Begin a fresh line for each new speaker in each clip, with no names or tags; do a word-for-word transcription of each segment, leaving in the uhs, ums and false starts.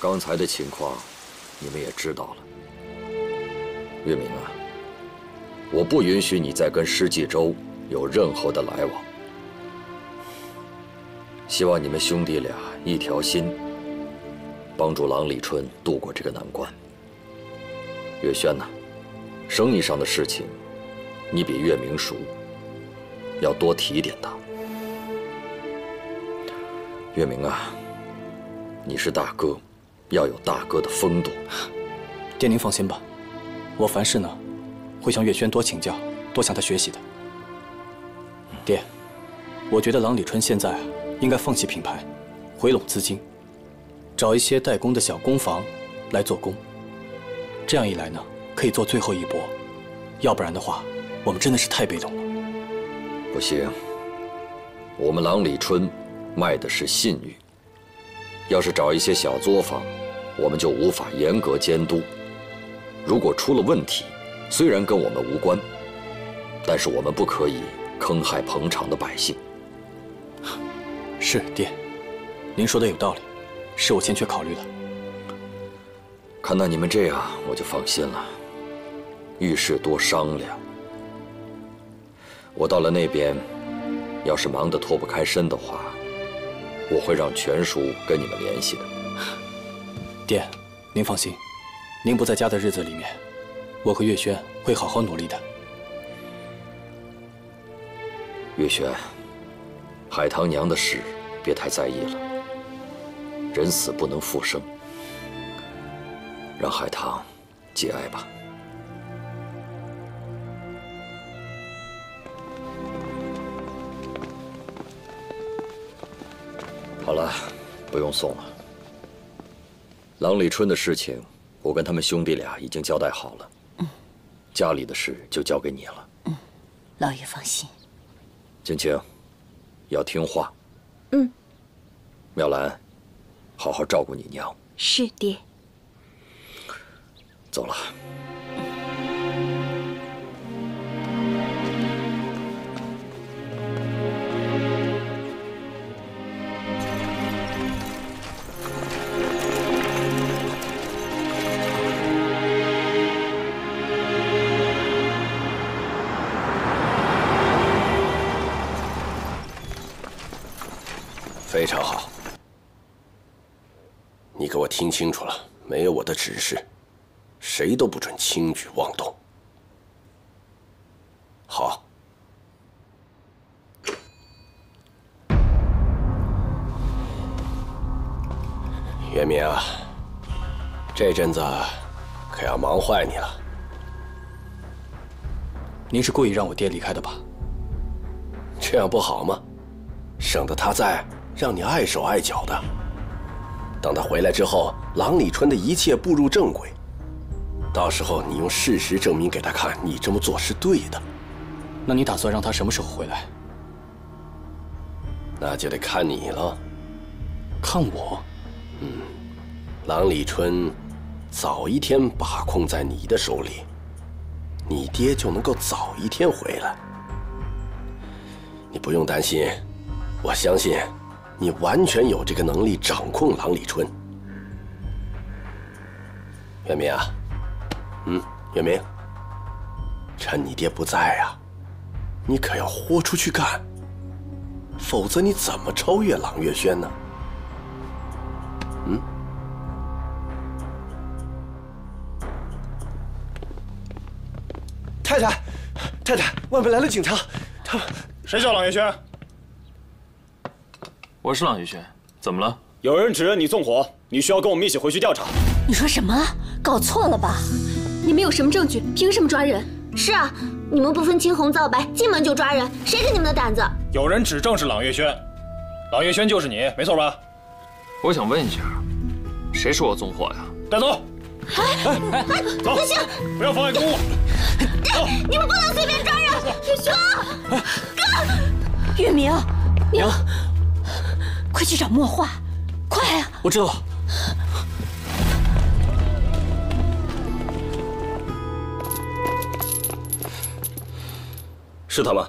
刚才的情况，你们也知道了。月明啊，我不允许你再跟施济州有任何的来往。希望你们兄弟俩一条心，帮助郎里春度过这个难关。月轩呐，生意上的事情，你比月明熟，要多提点他。月明啊，你是大哥，要有大哥的风度。
爹您放心吧，我凡事呢，会向月轩多请教，多向他学习的。爹，我觉得郎里春现在啊，应该放弃品牌，回笼资金，找一些代工的小工坊来做工。这样一来呢，可以做最后一搏。要不然的话，我们真的是太被动了。
不行，我们郎里春卖的是信誉。要是找一些小作坊，我们就无法严格监督。如果出了问题，虽然跟我们无关，但是我们不可以坑害捧场的百姓。
是爹，您说的有道理，是我欠缺考虑了。
看到你们这样，我就放心了。遇事多商量。我到了那边，要是忙得脱不开身的话，我会让全叔跟你们联系的。
爹，您放心，您不在家的日子里面，我和月轩会好好努力的。
月轩，海棠娘的事别太在意了，人死不能复生，让海棠节哀吧。好了，不用送了。郎里春的事情，我跟他们兄弟俩已经交代好了。嗯，家里的事就交给你了。
嗯，老爷放心。
青青，要听话。
嗯。
妙兰，好好照顾你娘。
是爹。
走了。
非常好，你给我听清楚了，没有我的指示，谁都不准轻举妄动。好。月明啊，这阵子可要忙坏你了。
您是故意让我爹离开的吧？
这样不好吗？省得他在。让你碍手碍脚的。等他回来之后，郎里春的一切步入正轨，到时候你用事实证明给他看，你这么做是对的。
那你打算让他什么时候回来？
那就得看你了。
看我？
嗯，郎里春早一天把控在你的手里，你爹就能够早一天回来。你不用担心，我相信。你完全有这个能力掌控郎里春。月明啊，嗯，月明，趁你爹不在啊，你可要豁出去干，否则你怎么超越郎月轩呢？嗯。
太太，太太，外面来了警察，他
谁叫郎月轩？
我是郎月轩，怎么了？
有人指认你纵火，你需要跟我们一起回去调查。
你说什么？搞错了吧？
你们有什么证据？凭什么抓人？
是啊，你们不分青红皂白，进门就抓人，谁给你们的胆子？
有人指证是郎月轩，郎月轩就是你，没错吧？
我想问一下，谁说我纵火呀？
带走！
哎哎，
走！
不行，
不要妨碍公务。
走！你们不能随便抓人！月轩，
哥，月明，娘。快去找墨画，快啊！
我知道了。
是他吗？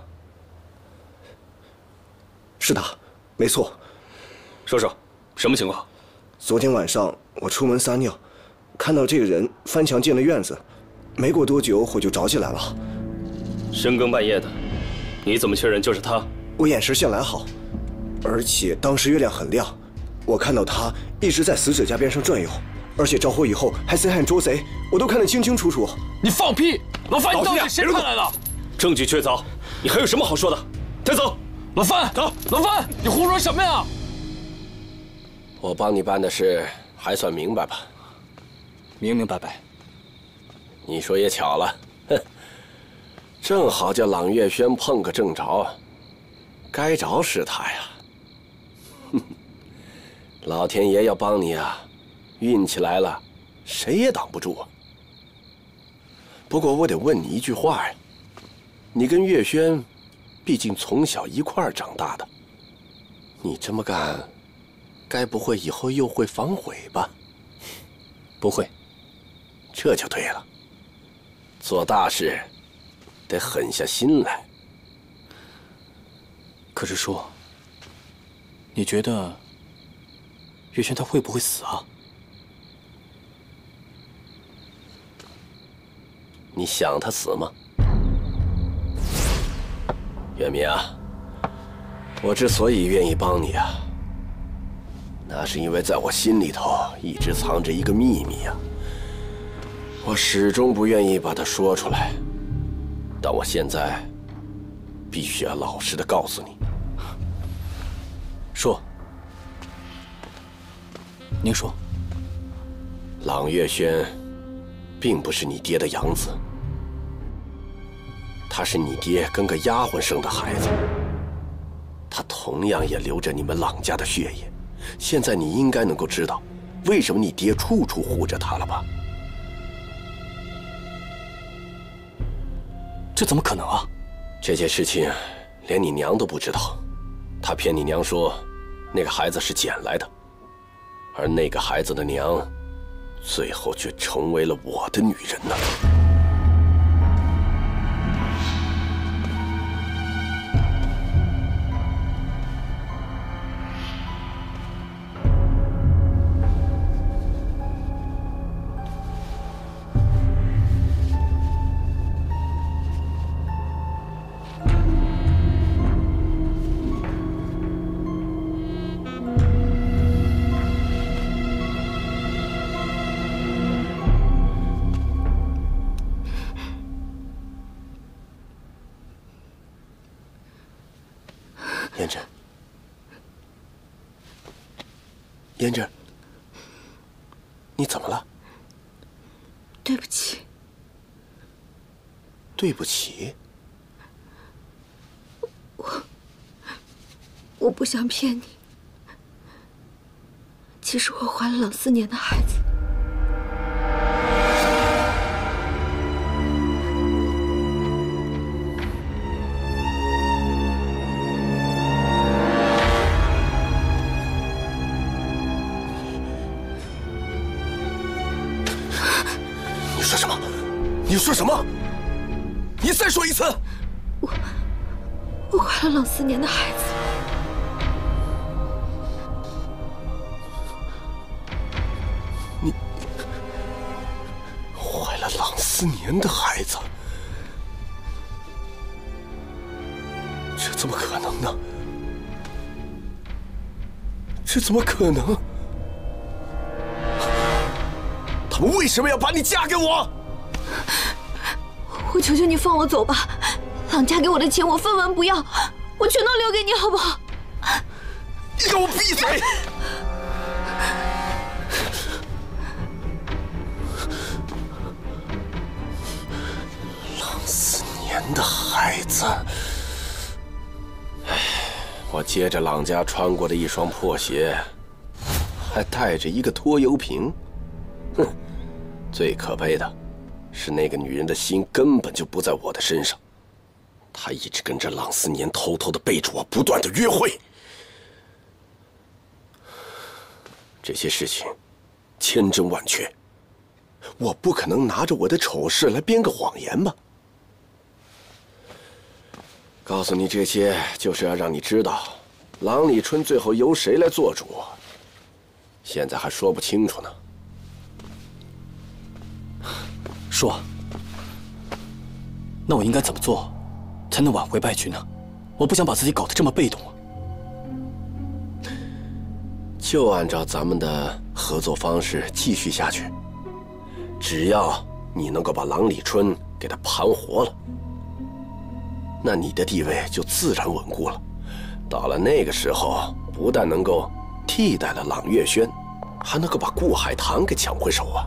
是他，没错。
说说什么情况？
昨天晚上我出门撒尿，看到这个人翻墙进了院子，没过多久火就着起来了。
深更半夜的，你怎么确认就是他？
我眼神向来好，而且当时月亮很亮，我看到他一直在死者家边上转悠，而且着火以后还贼喊捉贼，我都看得清清楚楚。
你放屁！老范，你到底谁派来的？
证据确凿，你还有什么好说的？带走！
老范，走！老范，你胡说什么呀？
我帮你办的事还算明白吧？
明明白白。
你说也巧了，哼，正好叫朗月轩碰个正着，该着是他呀。哼，老天爷要帮你啊，运气来了，谁也挡不住啊。不过我得问你一句话呀，你跟月轩，毕竟从小一块儿长大的，你这么干。该不会以后又会反悔吧？
不会，
这就对了。做大事得狠下心来。
可是叔，你觉得月轩他会不会死啊？
你想他死吗？月明啊，我之所以愿意帮你啊。那是因为在我心里头一直藏着一个秘密呀，我始终不愿意把它说出来，但我现在必须要老实的告诉你。
说，您说，
朗月轩并不是你爹的养子，他是你爹跟个丫鬟生的孩子，他同样也流着你们朗家的血液。现在你应该能够知道，为什么你爹处处护着他了吧？
这怎么可能啊？
这件事情连你娘都不知道，他骗你娘说那个孩子是捡来的，而那个孩子的娘，最后却成为了我的女人呢。胭脂，胭脂，你怎么了？
对不起。
对不起。
我我不想骗你，其实我怀了冷思年的孩子。
你说什么？你再说一次！
我我怀了冷思年的孩子。
你怀了冷思年的孩子？这怎么可能呢？这怎么可能？他们为什么要把你嫁给我？
我求求你放我走吧，朗家给我的钱我分文不要，我全都留给你，好不好？
你给我闭嘴！冷思年的孩子，唉，我接着朗家穿过的一双破鞋，还带着一个拖油瓶，哼，最可悲的。是那个女人的心根本就不在我的身上，她一直跟着朗思年偷偷的背着我不断的约会。这些事情千真万确，我不可能拿着我的丑事来编个谎言吧？告诉你这些，就是要让你知道，郎里春最后由谁来做主， 现在还说不清楚呢。
叔，那我应该怎么做，才能挽回败局呢？我不想把自己搞得这么被动啊。
就按照咱们的合作方式继续下去，只要你能够把郎里春给他盘活了，那你的地位就自然稳固了。到了那个时候，不但能够替代了朗月轩，还能够把顾海棠给抢回手啊！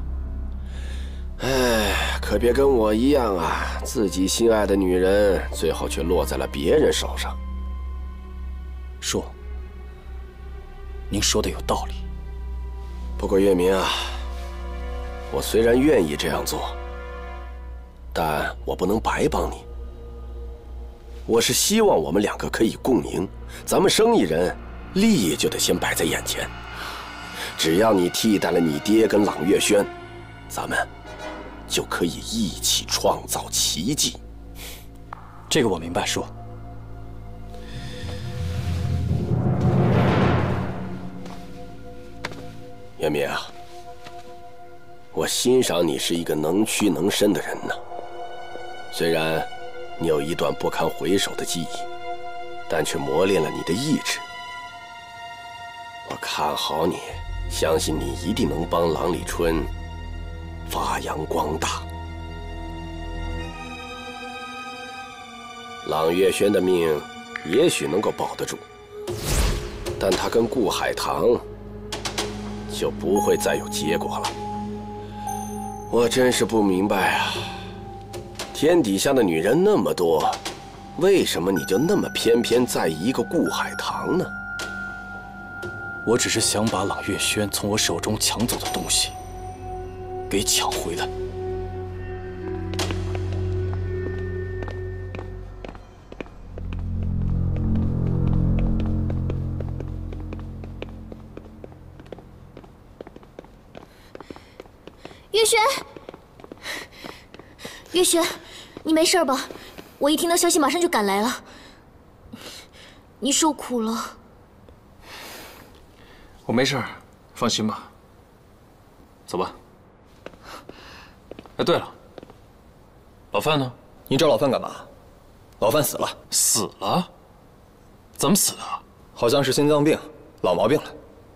哎，可别跟我一样啊，自己心爱的女人，最后却落在了别人手上。
叔，您说的有道理。
不过月明啊，我虽然愿意这样做，但我不能白帮你。我是希望我们两个可以共赢，咱们生意人，利益就得先摆在眼前。只要你替代了你爹跟朗月轩，咱们就可以一起创造奇迹。
这个我明白，叔。
月明啊，我欣赏你是一个能屈能伸的人呢。虽然你有一段不堪回首的记忆，但却磨练了你的意志。我看好你，相信你一定能帮郎里春发扬光大。朗月轩的命也许能够保得住，但他跟顾海棠就不会再有结果了。我真是不明白啊，天底下的女人那么多，为什么你就那么偏偏在意一个顾海棠呢？
我只是想把朗月轩从我手中抢走的东西给抢回来。
月轩，月轩，你没事吧？我一听到消息马上就赶来了。你受苦了。
我没事，放心吧。走吧。哎，对了，老范呢？
你找老范干嘛？老范死了。
死了？怎么死的？
好像是心脏病，老毛病了。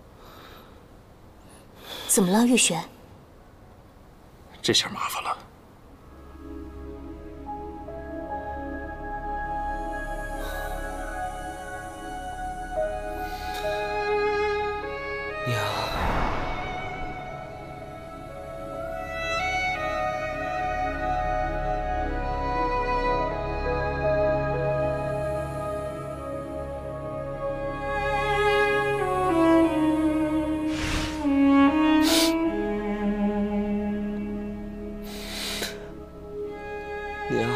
怎么了，月轩？
这下麻烦了。
娘，娘。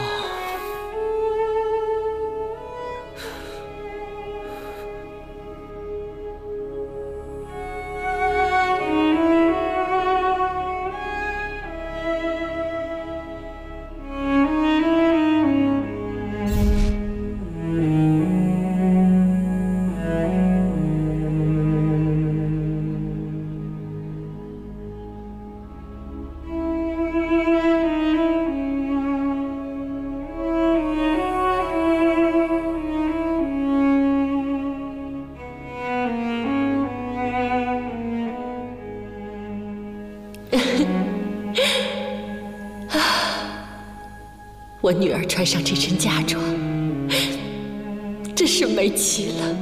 我女儿穿上这身嫁妆，真是美极了。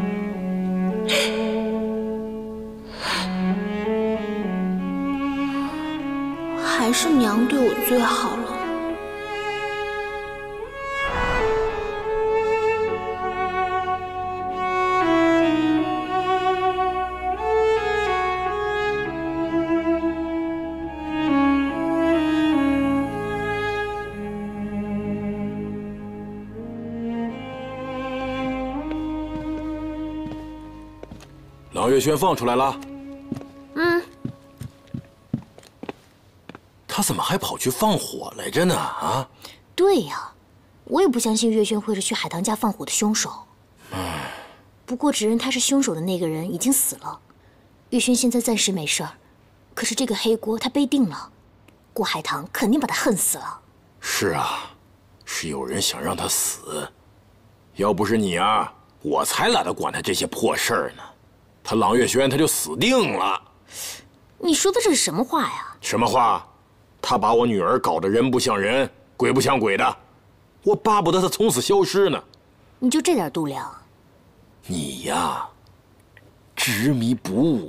还是娘对我最好了。
朗月轩放出来了。
嗯。
他怎么还跑去放火来着呢？啊？
对呀，我也不相信月轩会是去海棠家放火的凶手。
嗯。
不过指认他是凶手的那个人已经死了， 月轩现在暂时没事儿，可是这个黑锅他背定了，顾海棠肯定把他恨死了。
是啊，是有人想让他死。要不是你啊，我才懒得管他这些破事儿呢。他朗月轩他就死定了。
你说的这是什么话呀？
什么话？他把我女儿搞得人不像人，鬼不像鬼的，我巴不得他从此消失呢。
你就这点度量？
你呀，执迷不悟。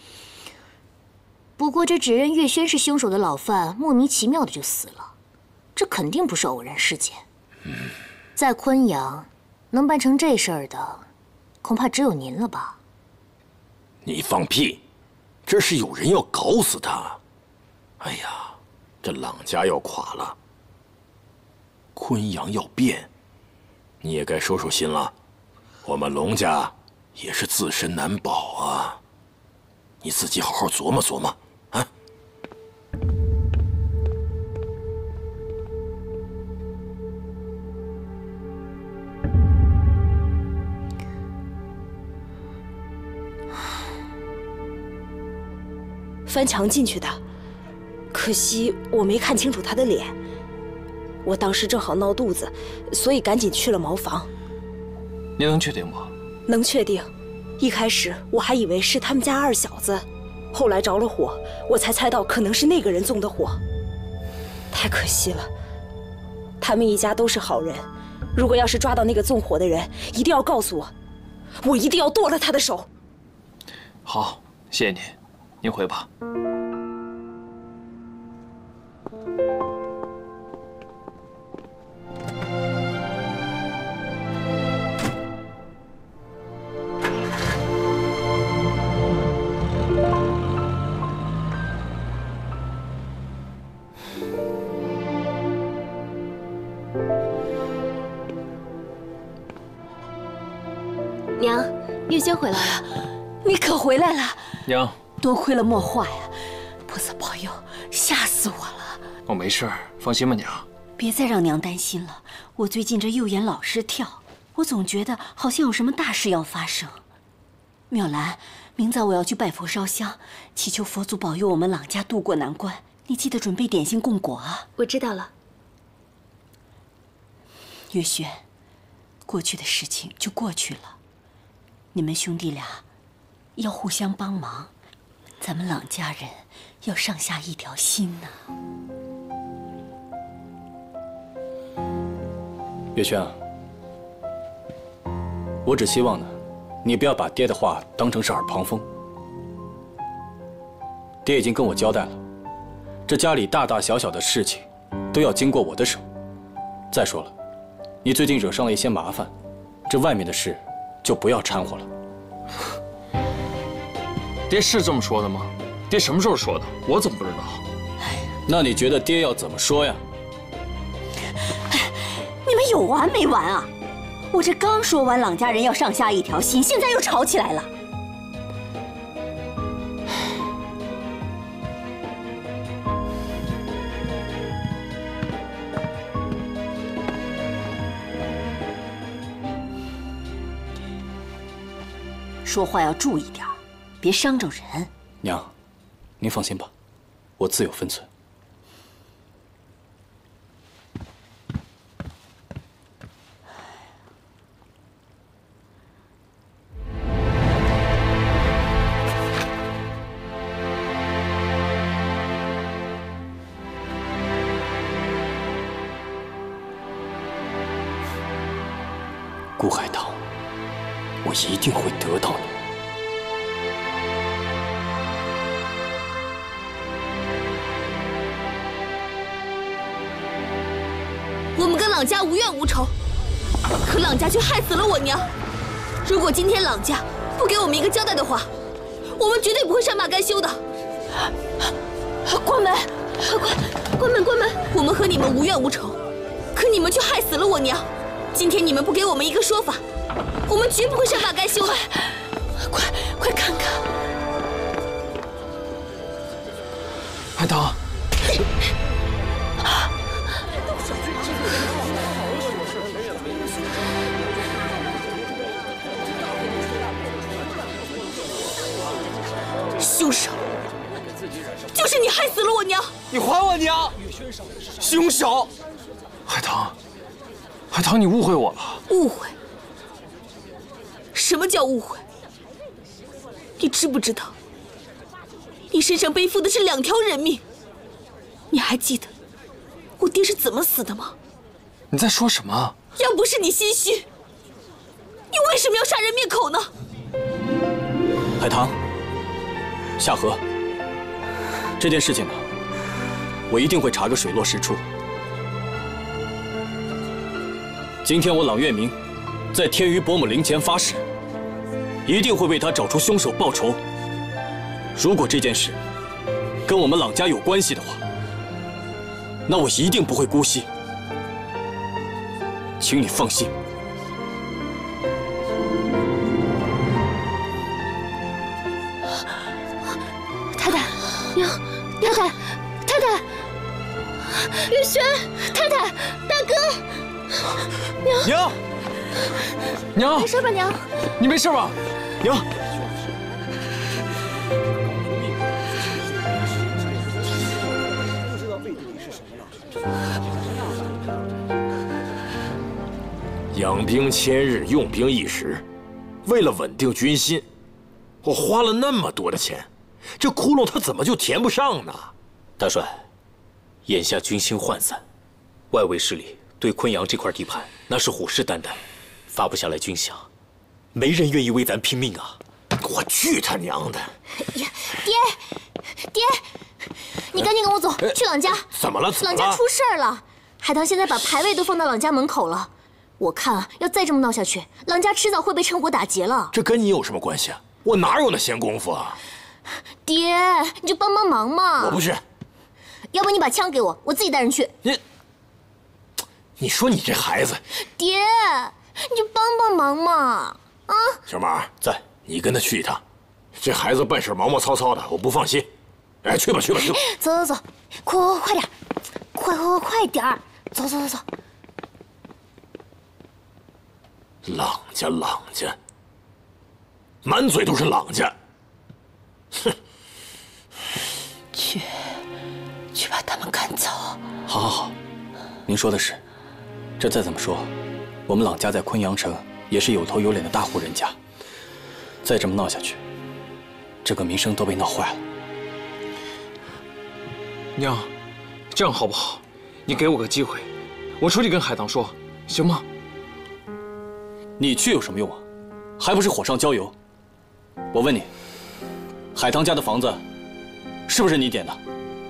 不过这指认月轩是凶手的老范，莫名其妙的就死了，这肯定不是偶然事件。
嗯，
在昆阳，能办成这事儿的，恐怕只有您了吧？
你放屁！这是有人要搞死他。哎呀，这朗家要垮了，昆阳要变，你也该收收心了。我们龙家也是自身难保啊，你自己好好琢磨琢磨啊。
翻墙进去的，可惜我没看清楚他的脸。我当时正好闹肚子，所以赶紧去了茅房。
你能确定吗？
能确定。一开始我还以为是他们家二小子，后来着了火，我才猜到可能是那个人纵的火。太可惜了，他们一家都是好人。如果要是抓到那个纵火的人，一定要告诉我，我一定要剁了他的手。
好，谢谢你。您回吧。
娘，月轩回来了。
你可回来了，
娘。
多亏了墨画呀，菩萨保佑，吓死我了。
我没事，放心吧，娘。
别再让娘担心了，我最近这右眼老是跳，我总觉得好像有什么大事要发生。妙兰，明早我要去拜佛烧香，祈求佛祖保佑我们朗家渡过难关。你记得准备点心供果啊。
我知道了。
月轩，过去的事情就过去了，你们兄弟俩要互相帮忙。咱们朗家人要上下一条心呢。
月轩啊，我只希望呢，你不要把爹的话当成是耳旁风。爹已经跟我交代了，这家里大大小小的事情都要经过我的手。再说了，你最近惹上了一些麻烦，这外面的事就不要掺和了。
爹是这么说的吗？爹什么时候说的？我怎么不知道？
那你觉得爹要怎么说呀？
你们有完没完啊？我这刚说完朗家人要上下一条心，现在又吵起来了。说话要注意点，别伤着人。
娘，您放心吧，我自有分寸。顾海棠，我一定会得到你。
我们跟朗家无怨无仇，可朗家却害死了我娘。如果今天朗家不给我们一个交代的话，我们绝对不会善罢甘休的。关门！关关门！关门！我们和你们无怨无仇，可你们却害死了我娘。今天你们不给我们一个说法，我们绝不会善罢甘休的。
快快看看，
海棠。
凶手就是你，害死了我娘！
你还我娘！凶手！
海棠，海棠，你误会我了。
误会？什么叫误会？你知不知道，你身上背负的是两条人命？你还记得我爹是怎么死的吗？
你在说什么？
要不是你心虚，你为什么要杀人灭口呢？
海棠，夏荷，这件事情呢，我一定会查个水落石出。今天我朗月明在天鱼伯母灵前发誓，一定会为他找出凶手报仇。如果这件事跟我们朗家有关系的话，那我一定不会姑息。请你放心。
太太，娘，太太，太太，月轩，太太，大哥，娘，
娘，娘，
没事吧，娘？
你没事吧？
娘。
养兵千日，用兵一时。为了稳定军心，我花了那么多的钱，这窟窿它怎么就填不上呢？
大帅，眼下军心涣散，外围势力对昆阳这块地盘那是虎视眈眈，发不下来军饷，没人愿意为咱拼命啊！
我去他娘的！
呀，爹，爹，你赶紧跟我走，去朗家。
怎么了？
朗家出事儿了，海棠现在把牌位都放到朗家门口了。我看啊，要再这么闹下去，朗家迟早会被趁火打劫了。
这跟你有什么关系啊？我哪有那闲工夫啊？
爹，你就帮帮忙嘛！
我不去。
要不你把枪给我，我自己带人去。
你，你说你这孩子，
爹，你就帮帮忙嘛！啊，
小马在，你跟他去一趟。这孩子办事毛毛糙糙的，我不放心。哎，去吧去吧去吧。
走走走，快快快点，快快快快点儿，走走走走。
朗家朗家，满嘴都是朗家。哼，
去，去把他们赶走。
好，好，好，您说的是。这再怎么说，我们朗家在昆阳城也是有头有脸的大户人家。再这么闹下去，这个名声都被闹坏了。
娘，这样好不好？你给我个机会，我出去跟海棠说，行吗？
你去有什么用啊？还不是火上浇油。我问你，海棠家的房子是不是你点的？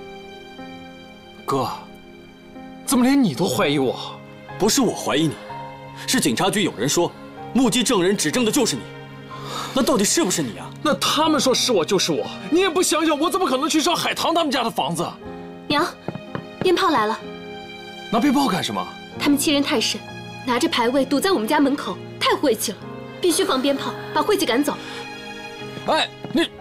哥，怎么连你都怀疑我？
不是我怀疑你，是警察局有人说，目击证人指证的就是你。那到底是不是你啊？
那他们说是我就是我，你也不想想，我怎么可能去烧海棠他们家的房子？
娘，鞭炮来了。
拿鞭炮干什么？
他们欺人太甚，拿着牌位堵在我们家门口，太晦气了，必须放鞭炮把晦气赶走。
哎，你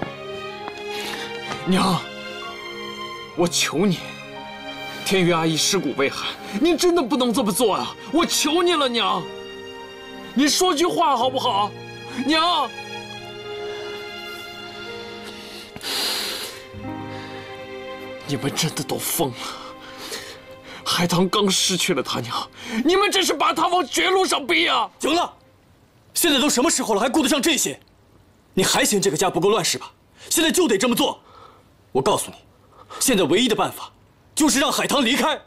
娘，我求你，天宇阿姨尸骨未寒，你真的不能这么做啊！我求你了，娘，你说句话好不好？娘，你们真的都疯了！海棠刚失去了他娘，你们这是把他往绝路上逼啊！
行了，现在都什么时候了，还顾得上这些？你还嫌这个家不够乱是吧？现在就得这么做。我告诉你，现在唯一的办法就是让海棠离开。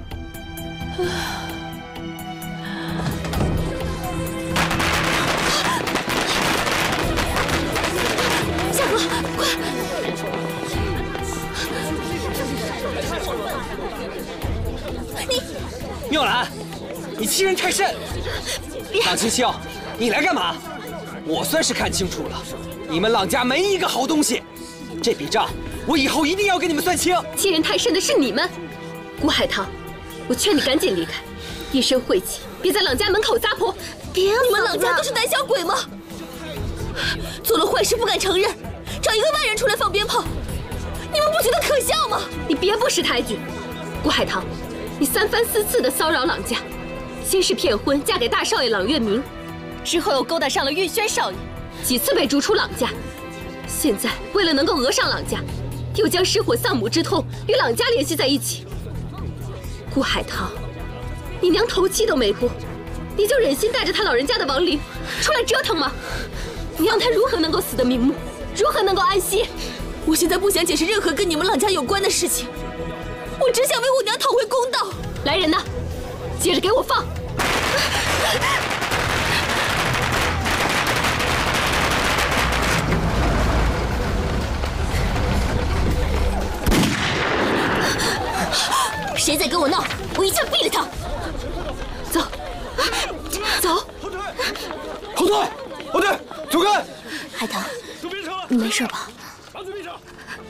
夏荷，快！你
妙兰，你欺人太甚！朗青青，你来干嘛？我算是看清楚了，你们朗家没一个好东西。这笔账我以后一定要跟你们算清。
欺人太甚的是你们，顾海棠，我劝你赶紧离开，一身晦气，别在朗家门口撒泼。
别，你们朗家都是胆小鬼吗？做了坏事不敢承认，找一个外人出来放鞭炮，你们不觉得可笑吗？
你别不识抬举，顾海棠，你三番四次的骚扰朗家，先是骗婚嫁给大少爷朗月明，之后又勾搭上了玉轩少爷，几次被逐出朗家。 现在为了能够讹上朗家，又将失火丧母之痛与朗家联系在一起。顾海棠，你娘头七都没过，你就忍心带着他老人家的亡灵出来折腾吗？你让他如何能够死得瞑目，如何能够安息？
我现在不想解释任何跟你们朗家有关的事情，我只想为我娘讨回公道。
来人呐，接着给我放！
谁在跟我闹，我一枪毙了他！
走，走，
后退，后退，走开！
海棠，你没事吧？
把嘴闭上！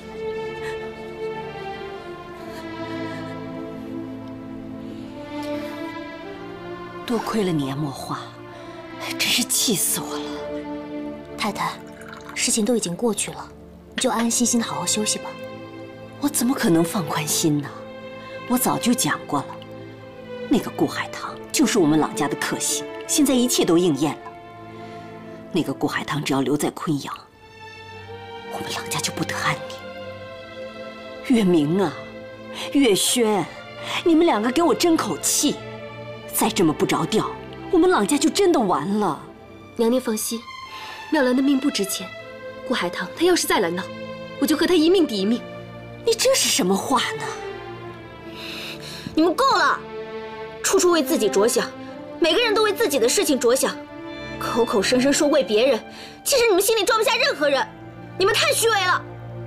多亏了你呀，墨花，真是气死我了。
太太，事情都已经过去了，你就安安心心的好好休息吧。
我怎么可能放宽心呢？我早就讲过了，那个顾海棠就是我们朗家的克星，现在一切都应验了。那个顾海棠只要留在昆阳，我们朗家就不得安宁。月明啊，月轩，你们两个给我争口气，再这么不着调，我们朗家就真的完了。
娘娘放心，妙兰的命不值钱，顾海棠她要是再来闹，我就和她一命抵一命。
你这是什么话呢？
你们够了，处处为自己着想，每个人都为自己的事情着想，口口声声说为别人，其实你们心里装不下任何人，你们太虚伪了。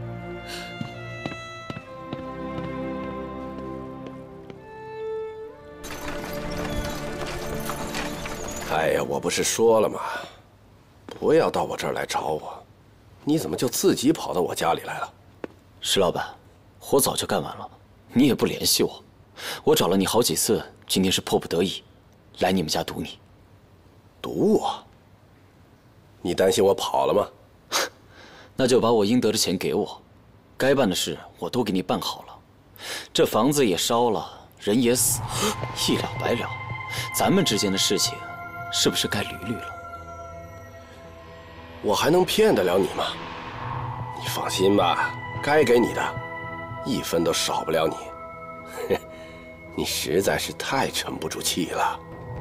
哎呀，我不是说了吗？不要到我这儿来找我，你怎么就自己跑到我家里来了？
石老板，活早就干完了，你也不联系我。我找了你好几次，今天是迫不得已，来你们家堵你。
堵我？你担心我跑了吗？
那就把我应得的钱给我，该办的事我都给你办好了。这房子也烧了，人也死，一了百了。咱们之间的事情，是不是该捋捋了？
我还能骗得了你吗？你放心吧，该给你的，一分都少不了你。你实在是太沉不住气了。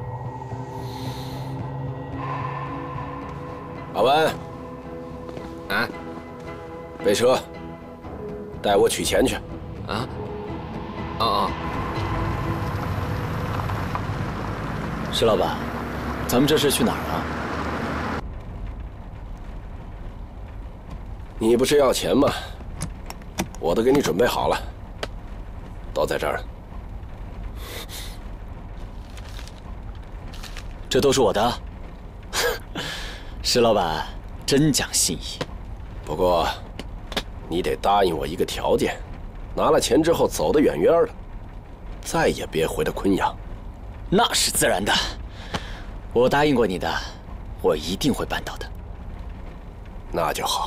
阿文，啊，备车，带我取钱去。
啊？啊啊！石老板，咱们这是去哪儿啊？
你不是要钱吗？我都给你准备好了，都在这儿。
这都是我的。石老板真讲信义。
不过，你得答应我一个条件，拿了钱之后走得远远的，再也别回到昆阳。
那是自然的，我答应过你的，我一定会办到的。
那就好。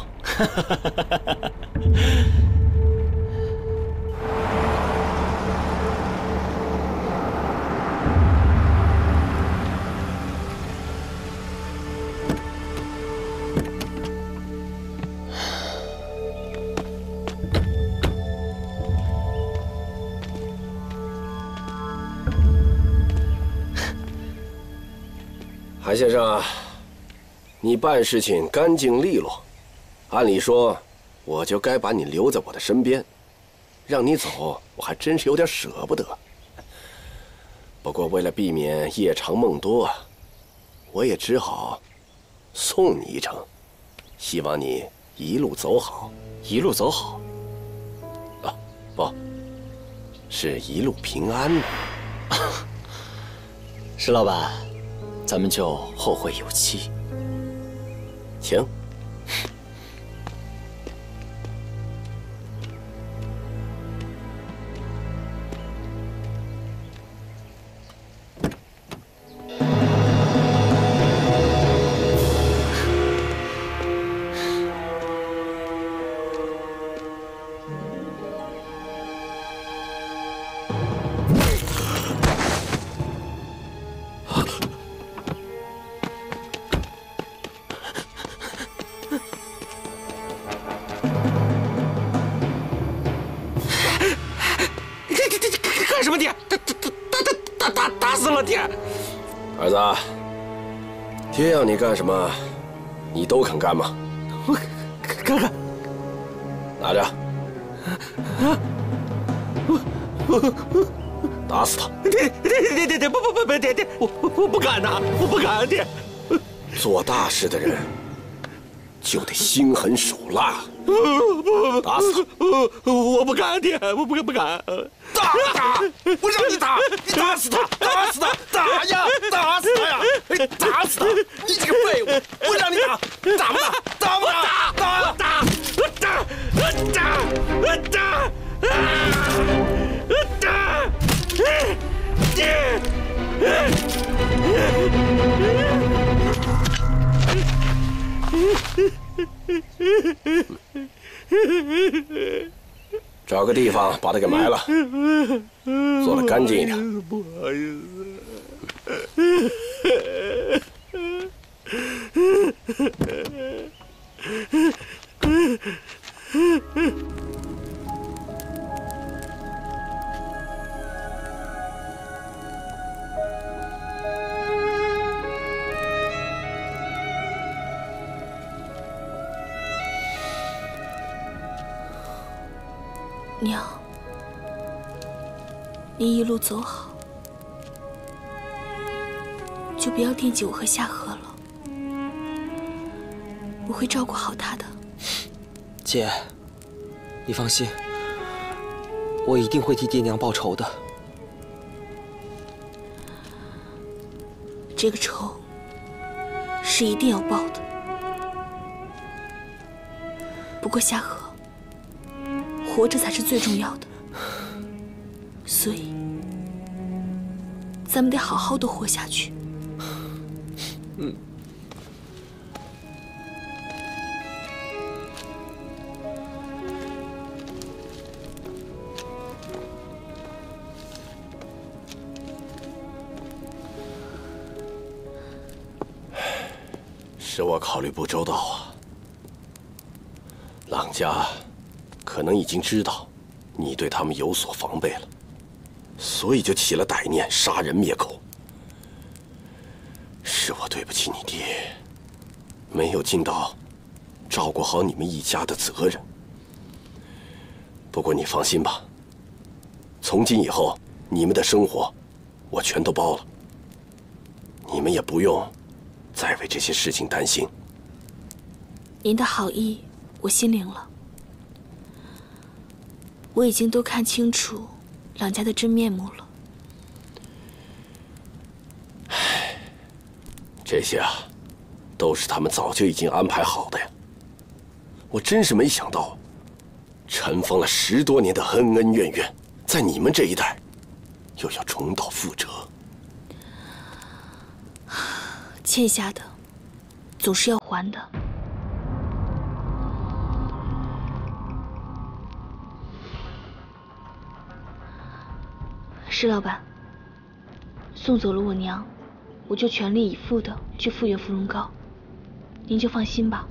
韩先生，你办事情干净利落，按理说，我就该把你留在我的身边，让你走，我还真是有点舍不得。不过为了避免夜长梦多，我也只好送你一程，希望你一路走好。
一路走好？
啊，不，是一路平安呢。
石老板。咱们就后会有期。
请。
干什么，爹？打打打打打打打死了爹！
儿子，爹要你干什么，你都肯干吗？
我看看，
拿着。啊！我我打死他！
爹爹爹爹爹不不不不爹爹，我我不敢呐，我不敢爹。
做大事的人就得心狠手辣。打死
他！我不敢，爹，我不敢不敢。
打打！我让你打，你打死他，打死他，打呀，打死他呀！打死他！你这个废物！我让你打，打不打？打不打？打打打打打打！打！爹！找个地方把他给埋了，做得干净一点。
不好意思。
娘，你一路走好，就不要惦记我和夏荷了，我会照顾好他的。
姐，你放心，我一定会替爹娘报仇的。
这个仇是一定要报的。不过夏荷，活着才是最重要的，所以咱们得好好的活下去。
嗯。
是我考虑不周到啊。朗家可能已经知道你对他们有所防备了，所以就起了歹念，杀人灭口。是我对不起你爹，没有尽到照顾好你们一家的责任。不过你放心吧，从今以后你们的生活我全都包了，你们也不用再为这些事情担心。
您的好意我心领了，我已经都看清楚朗家的真面目了。
唉，这些啊，都是他们早就已经安排好的呀。我真是没想到，尘封了十多年的恩恩怨怨，在你们这一代又要重蹈覆辙。
欠下的总是要还的。施老板，送走了我娘，我就全力以赴的去复原芙蓉膏，您就放心吧。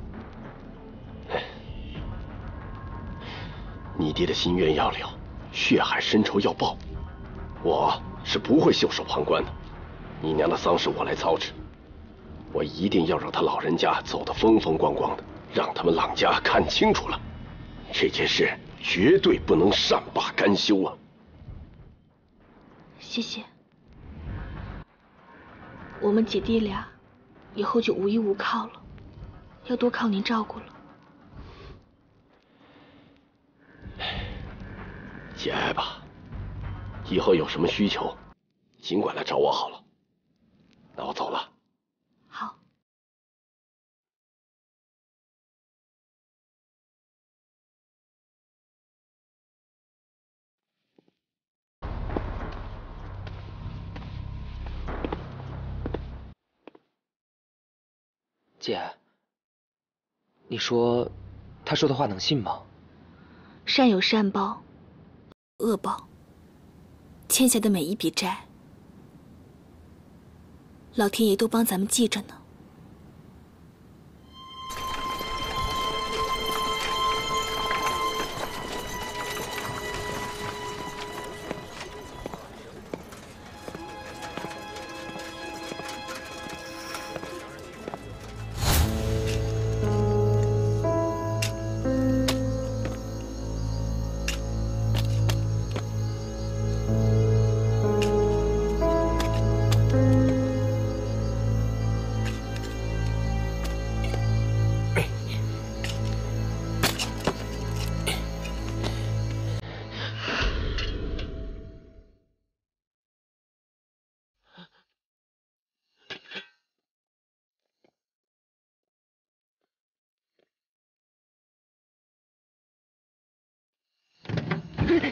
你爹的心愿要了，血海深仇要报，我是不会袖手旁观的。你娘的丧事我来操持，我一定要让他老人家走得风风光光的，让他们朗家看清楚了，这件事绝对不能善罢甘休啊！
谢谢。我们姐弟俩以后就无依无靠了，要多靠您照顾了。
节哀吧，以后有什么需求，尽管来找我好了。那我走了。
好。
姐，你说他说的话能信吗？
善有善报，恶报。欠下的每一笔债，老天爷都帮咱们记着呢。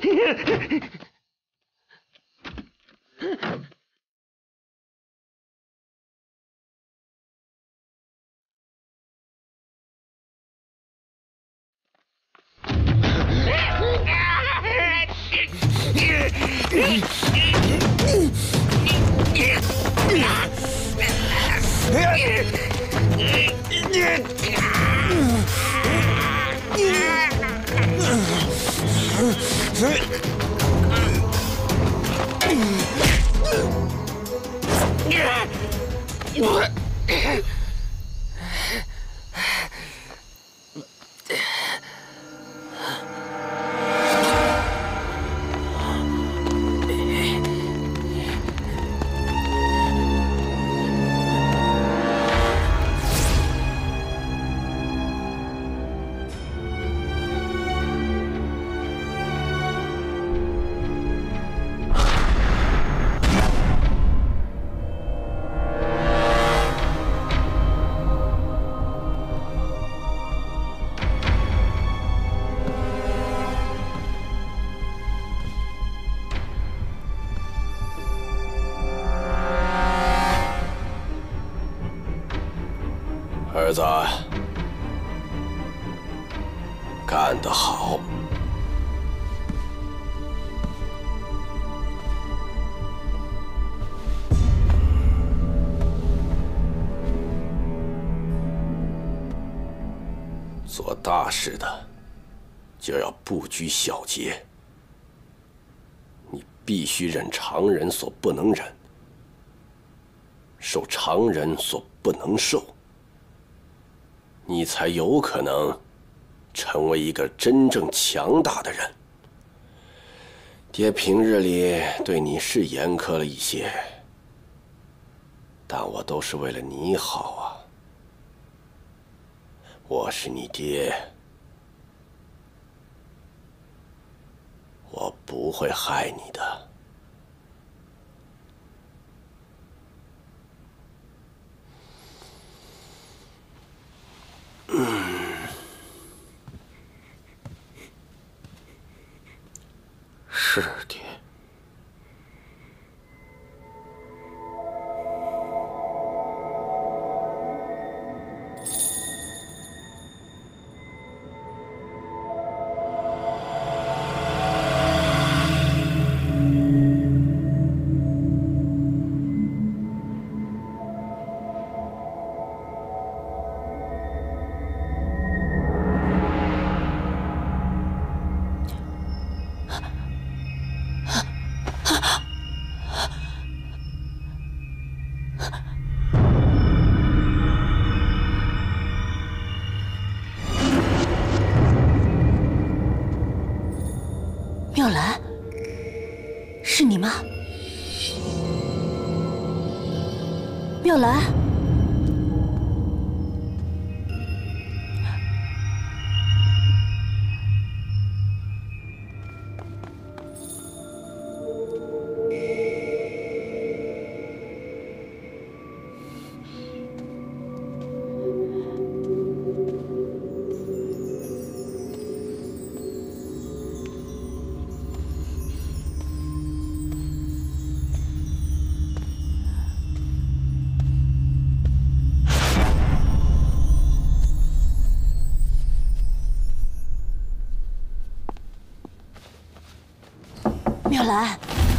儿子，干得好！做大事的就要不拘小节，你必须忍常人所不能忍，受常人所不能受。 你才有可能成为一个真正强大的人。爹平日里对你是严苛了一些，但我都是为了你好啊。我是你爹，我不会害你的。 嗯，
是爹。
妙兰，是你吗？妙兰，妙兰，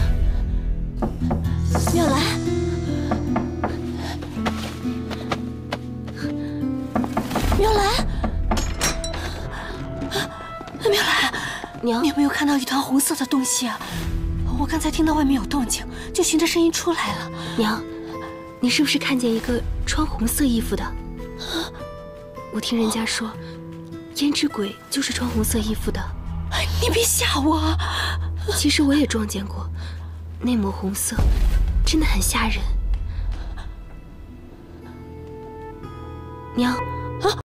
妙兰，妙兰，妙兰，
娘，
你有没有看到一团红色的东西啊？我刚才听到外面有动静，就循着声音出来了。
娘，你是不是看见一个穿红色衣服的？我听人家说，胭脂鬼就是穿红色衣服的。
你别吓我！
其实我也撞见过，那抹红色真的很吓人。娘。